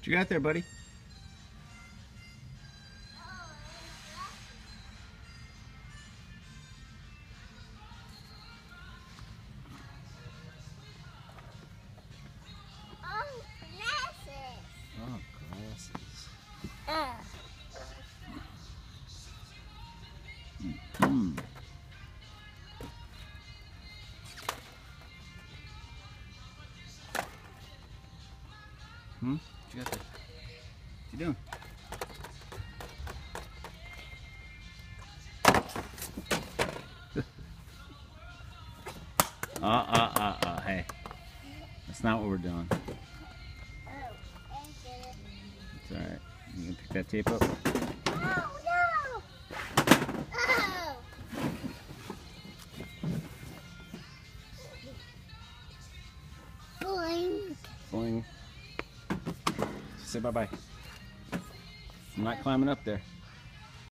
What you got there, buddy? Oh, glasses. Oh, glasses. What you got there? What you doing? Hey. That's not what we're doing. Oh, I get it. It's alright. You gonna pick that tape up? Oh, no! Oh! Boing. Boing. Say bye-bye. I'm not climbing up there.